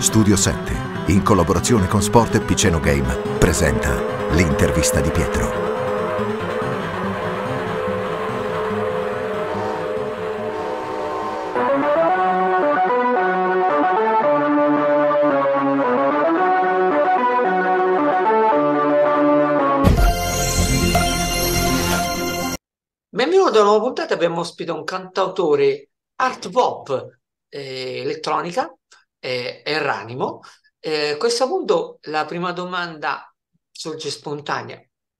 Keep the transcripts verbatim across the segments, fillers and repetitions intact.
Studio sette, in collaborazione con Sport e Piceno Game, presenta l'intervista di Pietro. Benvenuto a una nuova puntata. Abbiamo ospite un cantautore art pop, eh, elettronica, eh, Erranimo. Eh, a questo punto la prima domanda sorge spontanea.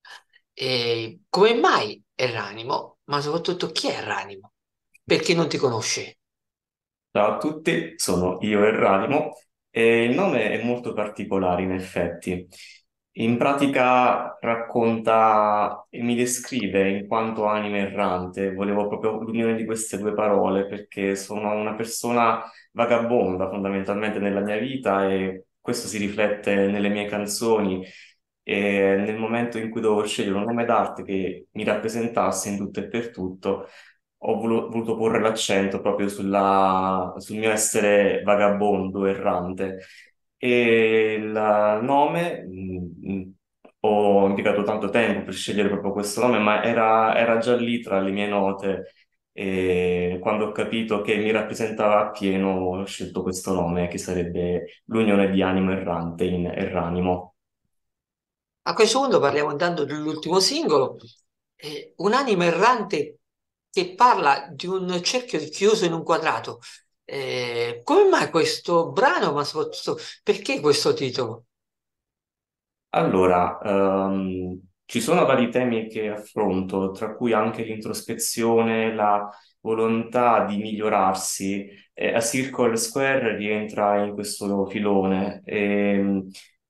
Eh, come mai Erranimo? Ma soprattutto chi è Erranimo? Per chi non ti conosce? Ciao a tutti, sono io Erranimo e il nome è molto particolare in effetti. In pratica racconta e mi descrive in quanto anima errante. Volevo proprio l'unione di queste due parole perché sono una persona vagabonda fondamentalmente nella mia vita e questo si riflette nelle mie canzoni e nel momento in cui dovevo scegliere un nome d'arte che mi rappresentasse in tutto e per tutto ho volu- voluto porre l'accento proprio sulla- sul mio essere vagabondo, errante. E il nome, mh, ho impiegato tanto tempo per scegliere proprio questo nome, ma era, era già lì tra le mie note. E quando ho capito che mi rappresentava appieno, ho scelto questo nome, che sarebbe l'unione di animo errante in Erranimo. A questo punto parliamo intanto dell'ultimo singolo, eh, un'anima errante che parla di un cerchio chiuso in un quadrato. Eh, come mai questo brano, ma soprattutto perché questo titolo? Allora, ehm, ci sono vari temi che affronto, tra cui anche l'introspezione, la volontà di migliorarsi. E a Circle Square rientra in questo filone. E,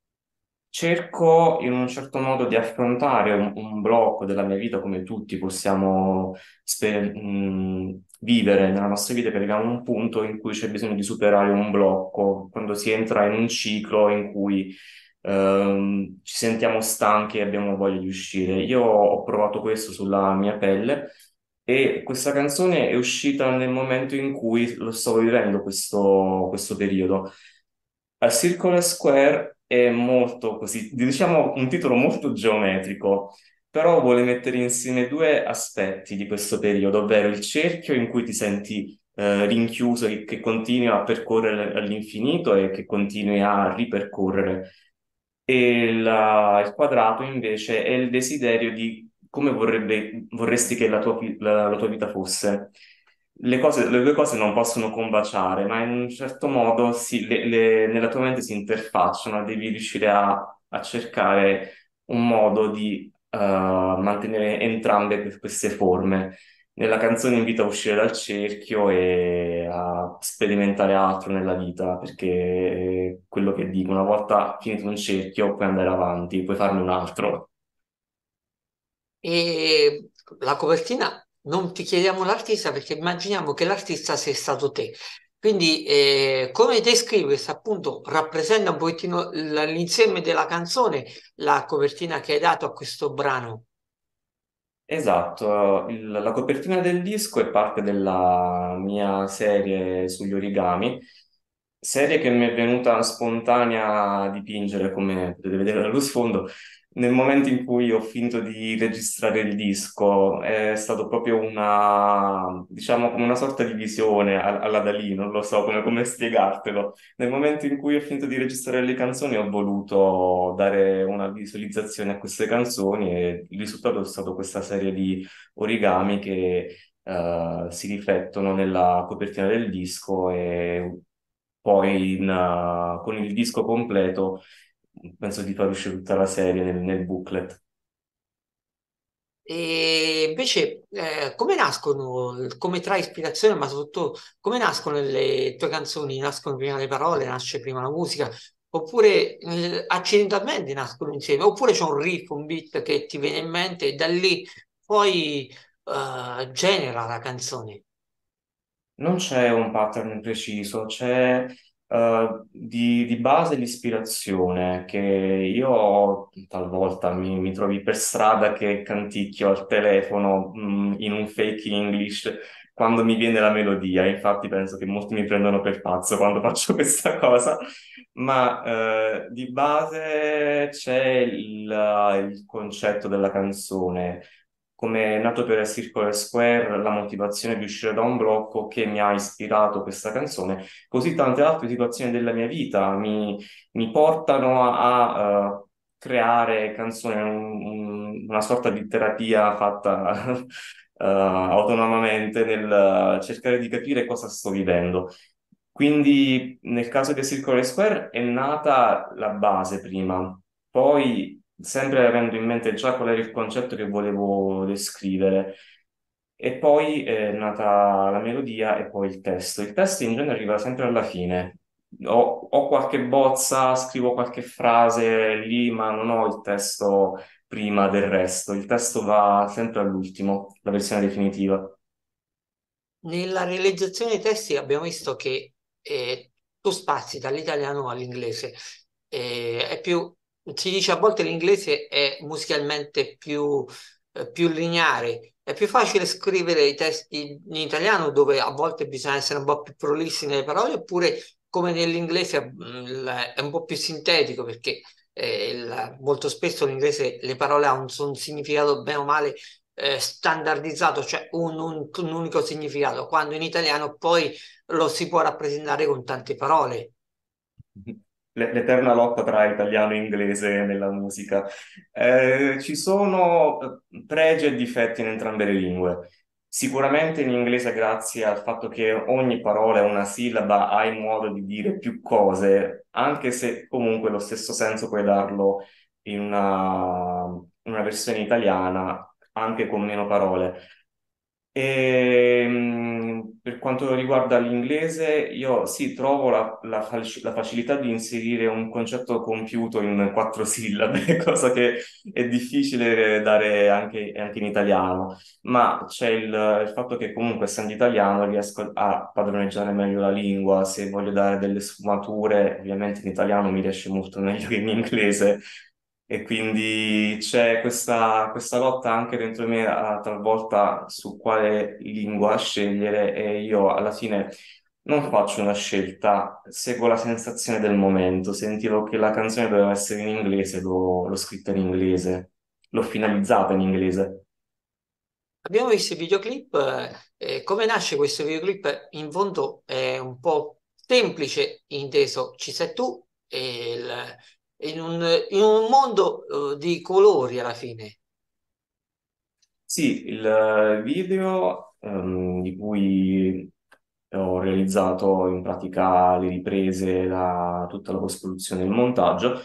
cerco in un certo modo di affrontare un, un blocco della mia vita come tutti possiamo spe- mh, vivere nella nostra vita, che arriviamo a un punto in cui c'è bisogno di superare un blocco, quando si entra in un ciclo in cui ehm, ci sentiamo stanchi e abbiamo voglia di uscire. Io ho provato questo sulla mia pelle. E questa canzone è uscita nel momento in cui lo stavo vivendo questo, questo periodo. A Circle Square è molto così, diciamo un titolo molto geometrico, però vuole mettere insieme due aspetti di questo periodo, ovvero il cerchio in cui ti senti eh, rinchiuso e che continui a percorrere all'infinito e che continui a ripercorrere. E la- il quadrato invece è il desiderio di come vorrebbe- vorresti che la tua, vi- la la tua vita fosse. Le cose- le due cose non possono combaciare, ma in un certo modo si- le- le- nella tua mente si interfacciano, devi riuscire a, a cercare un modo di eh, mantenere entrambe que- queste forme. Nella canzone invita a uscire dal cerchio e a sperimentare altro nella vita, perché è quello che dico, una volta finito un cerchio puoi andare avanti, puoi farne un altro. E la copertina non ti chiediamo l'artista perché immaginiamo che l'artista sia stato te. Quindi, eh, come descrivi questo appunto rappresenta un pochettino l- l'insieme della canzone, la copertina che hai dato a questo brano. Esatto, il- la copertina del disco è parte della mia serie sugli origami, serie che mi è venuta spontanea a dipingere, come potete vedere dallo sfondo, nel momento in cui ho finito di registrare il disco. È stato proprio una, diciamo, come una sorta di visione a- alla Dalì, non lo so come, come spiegartelo. Nel momento in cui ho finito di registrare le canzoni, ho voluto dare una visualizzazione a queste canzoni e il risultato è stato questa serie di origami che eh, si riflettono nella copertina del disco e poi in, eh, con il disco completo penso di far uscire tutta la serie nel, nel booklet. E invece, eh, come nascono, come trai ispirazione, ma soprattutto come nascono le tue canzoni? Nascono prima le parole, nasce prima la musica, oppure eh, accidentalmente nascono insieme, oppure c'è un riff, un beat che ti viene in mente e da lì poi eh, genera la canzone. Non c'è un pattern preciso, c'è eh, di, di base l'ispirazione che io ho talvolta mi, mi trovi per strada che canticchio al telefono mm, in un fake English quando mi viene la melodia. Infatti penso che molti mi prendono per pazzo quando faccio questa cosa, ma eh, di base c'è il, il concetto della canzone. Come è nato per Circle Square, la motivazione di uscire da un blocco che mi ha ispirato questa canzone, così tante altre situazioni della mia vita mi, mi portano a, a, eh, creare canzoni, un- un- una sorta di terapia fatta eh, autonomamente nel cercare di capire cosa sto vivendo. Quindi nel caso di Circle Square è nata la base prima, poi sempre avendo in mente già qual era il concetto che volevo descrivere. E poi è nata la melodia e poi il testo. Il testo in genere arriva sempre alla fine. Ho, ho qualche bozza, scrivo qualche frase lì, ma non ho il testo prima del resto. Il testo va sempre all'ultimo, la versione definitiva. Nella realizzazione dei testi abbiamo visto che eh, tu spazi dall'italiano all'inglese. Eh, è più, si dice a volte l'inglese è musicalmente più, eh, più lineare. È più facile scrivere i testi in italiano dove a volte bisogna essere un po' più prolissi nelle parole, oppure come nell'inglese mm, il- è un po' più sintetico perché eh, il- molto spesso l'inglese le parole hanno un, un significato bene o male eh, standardizzato, cioè un, un- un unico significato, quando in italiano poi lo si può rappresentare con tante parole. L'e- L'eterna lotta tra italiano e inglese nella musica. Eh, ci sono eh, pregi e difetti in entrambe le lingue. Sicuramente in inglese, grazie al fatto che ogni parola è una sillaba, hai modo di dire più cose, anche se comunque lo stesso senso puoi darlo in una, in una versione italiana, anche con meno parole. E, mh, per quanto riguarda l'inglese, io sì, trovo la, la fac- la facilità di inserire un concetto compiuto in quattro sillabe, cosa che è difficile dare anche, anche in italiano, ma c'è il, il fatto che comunque essendo italiano riesco a padroneggiare meglio la lingua, se voglio dare delle sfumature, ovviamente in italiano mi riesce molto meglio che in inglese. E quindi c'è questa, questa lotta anche dentro me a- talvolta su quale lingua scegliere e io alla fine non faccio una scelta, seguo la sensazione del momento. Sentivo che la canzone doveva essere in inglese, l'ho l'ho scritta in inglese, l'ho finalizzata in inglese. Abbiamo visto il videoclip, eh, eh, come nasce questo videoclip? In fondo è un po' semplice, inteso, ci sei tu e il- in un, in un mondo eh, di colori alla fine. Sì, il video ehm, di cui ho realizzato in pratica le riprese, la- tutta la post-produzione e il montaggio,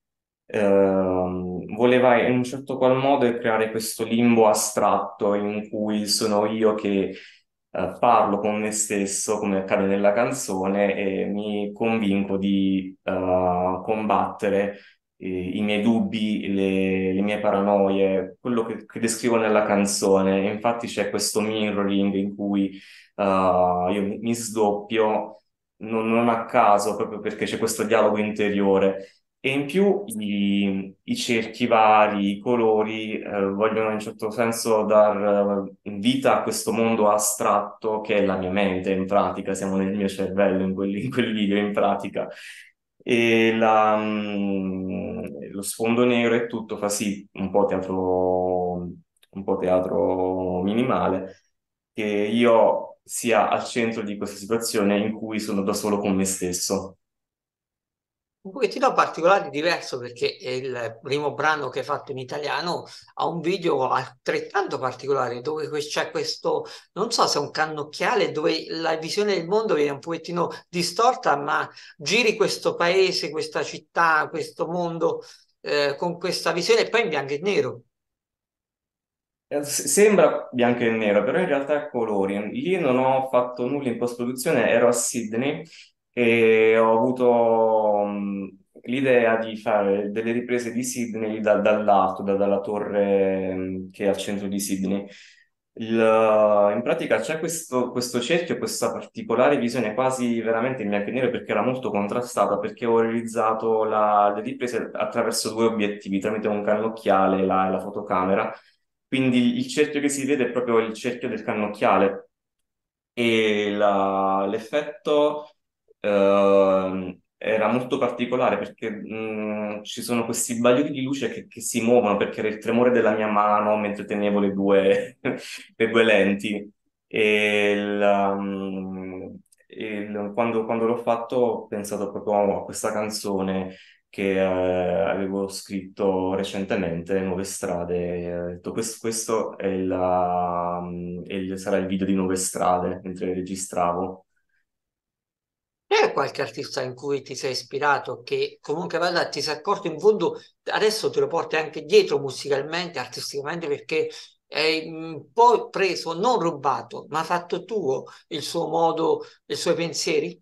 ehm, voleva in un certo qual modo creare questo limbo astratto in cui sono io che eh, parlo con me stesso, come accade nella canzone, e mi convinco di eh, combattere eh, i miei dubbi, le, le mie paranoie, quello che, che descrivo nella canzone. Infatti c'è questo mirroring in cui eh, io mi, mi sdoppio, non, non a caso, proprio perché c'è questo dialogo interiore. E in più i, i cerchi vari, i colori, eh, vogliono in un certo senso dar eh, vita a questo mondo astratto che è la mia mente, in pratica, siamo nel mio cervello in quel, in quel video, in pratica. E la, mm, lo sfondo nero e tutto fa sì, un po' teatro, un po' teatro minimale, che io sia al centro di questa situazione in cui sono da solo con me stesso. Un pochettino particolare, diverso perché è il primo brano che hai fatto in italiano ha un video altrettanto particolare dove que- c'è questo, non so se è un cannocchiale, dove la visione del mondo viene un pochettino distorta, ma giri questo paese, questa città, questo mondo eh, con questa visione e poi in bianco e nero. Eh, s- Sembra bianco e nero, però in realtà è a colori. Lì non ho fatto nulla in post-produzione, ero a Sydney e ho avuto mh, l'idea di fare delle riprese di Sydney da- dall'alto, da- dalla torre mh, che è al centro di Sydney. Il- in pratica c'è questo, questo cerchio, questa particolare visione quasi veramente in bianco e nero perché era molto contrastata, perché ho realizzato la- le riprese attraverso due obiettivi, tramite un cannocchiale e la, e la fotocamera. Quindi il cerchio che si vede è proprio il cerchio del cannocchiale. e la- l'effetto eh, era molto particolare perché mh, ci sono questi bagliori di luce che, che si muovono perché era il tremore della mia mano mentre tenevo le due, le due lenti. E il, um, il- quando, quando l'ho fatto ho pensato proprio a questa canzone che eh, avevo scritto recentemente, Nuove Strade. E ho detto, questo, questo è il, um, è il- sarà il video di Nuove Strade mentre registravo. C'è qualche artista in cui ti sei ispirato che comunque guarda, ti sei accorto in fondo, adesso te lo porti anche dietro musicalmente, artisticamente, perché hai un po' preso, non rubato, ma fatto tuo il suo modo, i suoi pensieri?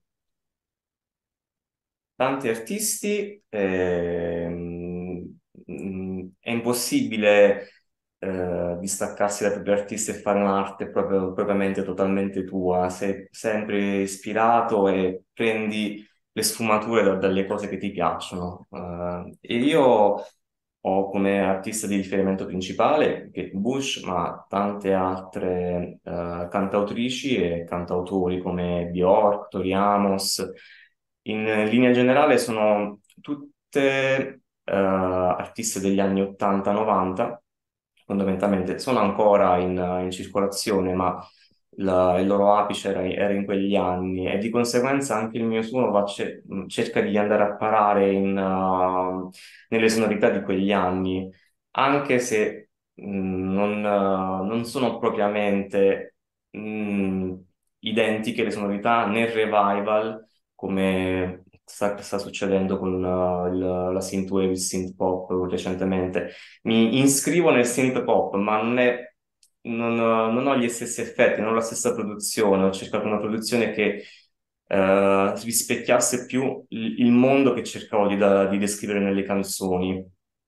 Tanti artisti, ehm, mm, è impossibile eh, distaccarsi dai propri artisti e fare un'arte proprio, propriamente totalmente tua. Sei sempre ispirato e prendi le sfumature da- dalle cose che ti piacciono. Eh, e io ho come artista di riferimento principale Kate Bush, ma tante altre eh, cantautrici e cantautori come Bjork, Tori Amos. In linea generale sono tutte eh, artiste degli anni ottanta novanta, fondamentalmente sono ancora in, in circolazione, ma la- il loro apice era, era in quegli anni e di conseguenza anche il mio suono va ce- cerca di andare a parare in, uh, nelle sonorità di quegli anni, anche se mh, non, uh, non sono propriamente mh, identiche le sonorità nel revival come sta, sta succedendo con uh, il- la synthwave, il synth pop recentemente. Mi iscrivo nel synth pop, ma non è, non, ho non ho gli stessi effetti, non ho la stessa produzione. Ho cercato una produzione che eh, rispecchiasse più il, il mondo che cercavo di, da- di descrivere nelle canzoni.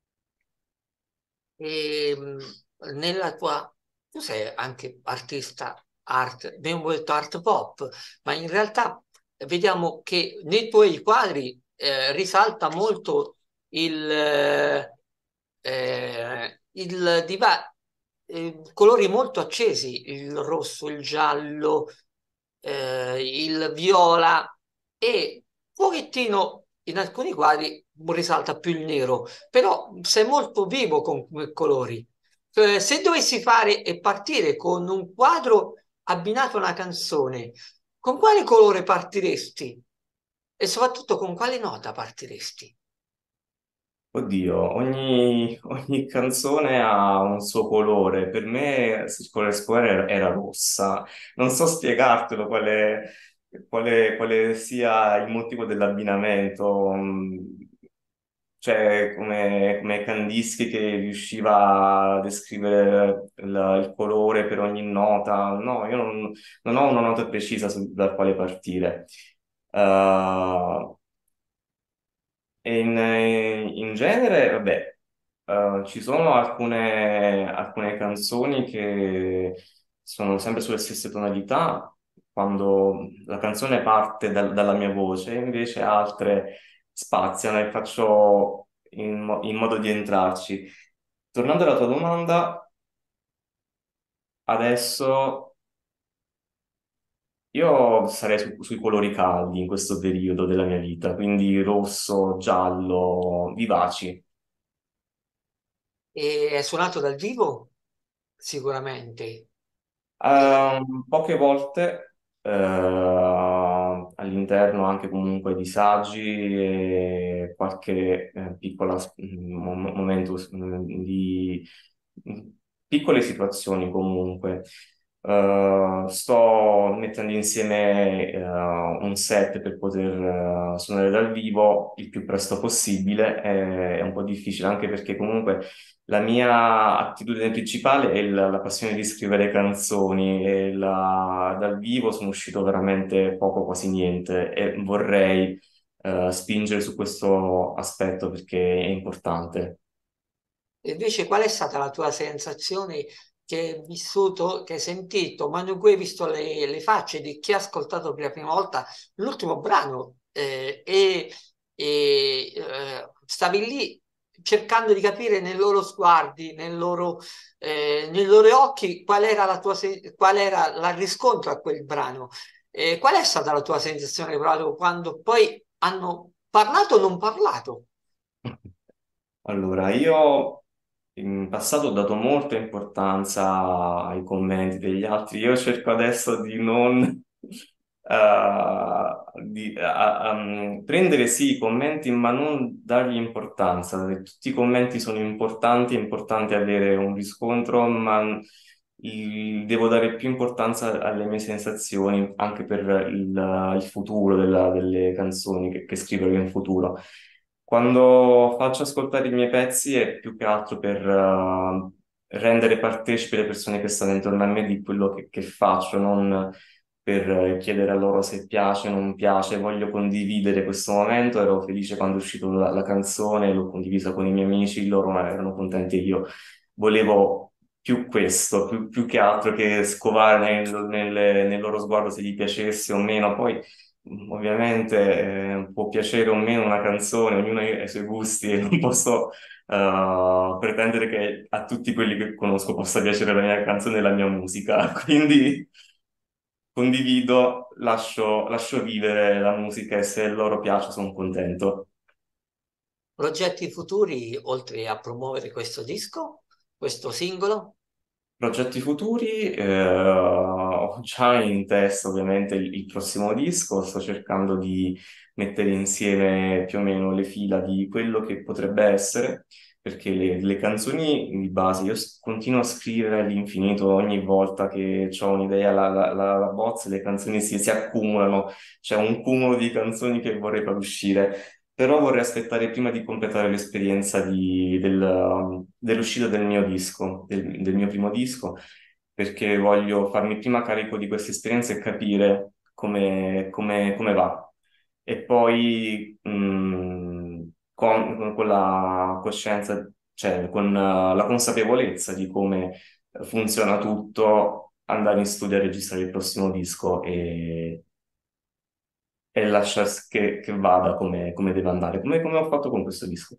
E mh, nella tua, tu sei anche artista art, abbiamo detto art pop, ma in realtà vediamo che nei tuoi quadri eh, risalta molto il, eh, eh, il diva- eh, colori molto accesi, il rosso, il giallo, eh, il viola e un pochettino in alcuni quadri risalta più il nero, però sei molto vivo con quei colori. Eh, se dovessi fare e partire con un quadro abbinato a una canzone, con quale colore partiresti? E soprattutto con quale nota partiresti? Oddio, ogni, ogni canzone ha un suo colore. Per me Circular Square era, era rossa. Non so spiegartelo quale, quale, quale sia il motivo dell'abbinamento. Mm, Cioè, come, come Kandinsky che riusciva a descrivere il, il colore per ogni nota. No, io non, non ho una nota precisa su- dal quale partire. Uh, e in, in genere, vabbè, eh, ci sono alcune, alcune canzoni che sono sempre sulle stesse tonalità, quando la canzone parte dal- dalla mia voce, invece altre spaziano e faccio in, mo- in modo di entrarci. Tornando alla tua domanda, adesso io sarei su- sui colori caldi in questo periodo della mia vita, quindi rosso, giallo, vivaci. E è suonato dal vivo? Sicuramente. E Ehm, poche volte eh, all'interno anche comunque di saggi e qualche eh, piccola mo- momento mm, di mm, piccole situazioni comunque. Eh, sto mettendo insieme eh, un set per poter eh, suonare dal vivo il più presto possibile. È, è un po' difficile anche perché comunque la mia attitudine principale è la, la passione di scrivere canzoni e la- dal vivo sono uscito veramente poco, quasi niente e vorrei eh, spingere su questo aspetto perché è importante. e invece qual è stata la tua sensazione che hai vissuto, che hai sentito, quando in cui hai visto le, le facce di chi ha ascoltato per la prima volta l'ultimo brano eh, e, e, eh, stavi lì cercando di capire nei loro sguardi, nel loro, eh, nei loro occhi, qual era la tua, qual era il riscontro a quel brano. Eh, qual è stata la tua sensazione proprio quando poi hanno parlato o non parlato? Allora, io in passato ho dato molta importanza ai commenti degli altri. Io cerco adesso di non eh, di, a- a- um, prendere sì i commenti, ma non dargli importanza. Tutti i commenti sono importanti, è importante avere un riscontro, ma il- devo dare più importanza alle mie sensazioni, anche per il, il futuro della- delle canzoni che, che scriverò in futuro. Quando faccio ascoltare i miei pezzi è più che altro per eh, rendere partecipi le persone che stanno intorno a me di quello che, che faccio, non per eh, chiedere a loro se piace o non piace. Voglio condividere questo momento. Ero felice quando è uscita la, la canzone, l'ho condivisa con i miei amici, loro erano contenti e io volevo più questo, più, più che altro che scovare nel, nel- nel loro sguardo se gli piacesse o meno. Poi ovviamente eh, può piacere o meno una canzone, ognuno ha i suoi gusti e non posso eh, pretendere che a tutti quelli che conosco possa piacere la mia canzone e la mia musica. Quindi condivido, lascio, lascio vivere la musica e se loro piace sono contento. Progetti futuri, oltre a promuovere questo disco, questo singolo? Progetti futuri, eh, ho già in testa ovviamente il, il prossimo disco, sto cercando di mettere insieme più o meno le fila di quello che potrebbe essere, perché le, le canzoni di base io s- continuo a scrivere all'infinito ogni volta che ho un'idea, la, la, la, la bozza, le canzoni si, si accumulano, c'è un cumulo di canzoni che vorrei far uscire, però vorrei aspettare prima di completare l'esperienza di- del, um, dell'uscita del mio disco, del, del mio primo disco, perché voglio farmi prima carico di questa esperienza e capire come, come- come va. E poi mh, con, con la coscienza, cioè con uh, la consapevolezza di come funziona tutto, andare in studio a registrare il prossimo disco e e lasciare che, che vada come, come deve andare, come, come ho fatto con questo disco.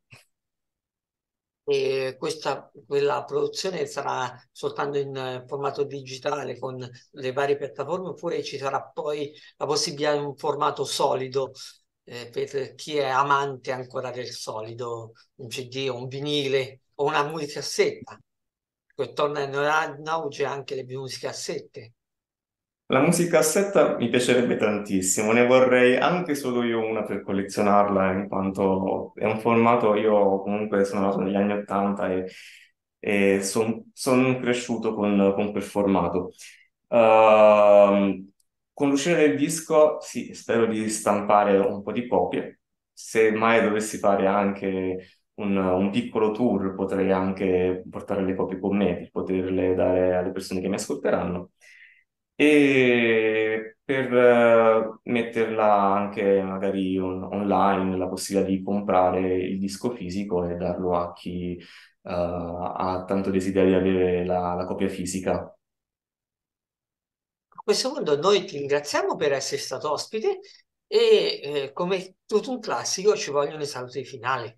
E questa, quella produzione sarà soltanto in eh, formato digitale con le varie piattaforme oppure ci sarà poi la possibilità di un formato solido eh, per chi è amante ancora del solido, un C D o un vinile o una musicassetta, che torna in in auge anche le musicassette. La musicassetta mi piacerebbe tantissimo, ne vorrei anche solo io una per collezionarla, in quanto è un formato, io comunque sono nato negli anni Ottanta e, sono cresciuto con, con quel formato. Ehm, con l'uscita del disco, sì, spero di stampare un po' di copie. Se mai dovessi fare anche un, un piccolo tour, potrei anche portare le copie con me per poterle dare alle persone che mi ascolteranno e per eh, metterla anche magari on- online, la possibilità di comprare il disco fisico e darlo a chi eh, ha tanto desiderio di avere la, la copia fisica. A questo punto noi ti ringraziamo per essere stato ospite e eh, come tutto un classico ci vogliono i saluti finali.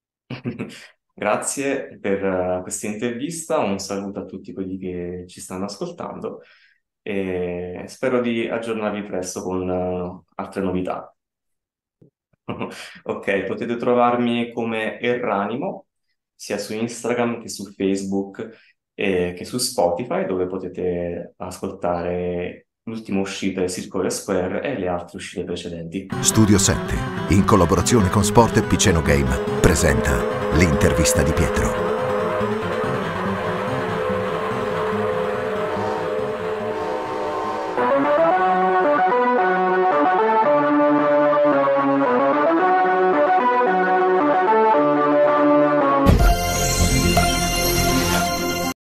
Grazie per eh, questa intervista, un saluto a tutti quelli che ci stanno ascoltando e spero di aggiornarvi presto con eh, altre novità. Ok, potete trovarmi come Erranimo sia su Instagram che su Facebook e che su Spotify, dove potete ascoltare l'ultima uscita del Circolo Square e le altre uscite precedenti. Studio sette, in collaborazione con Sport e Piceno Game, presenta l'intervista di Pietro.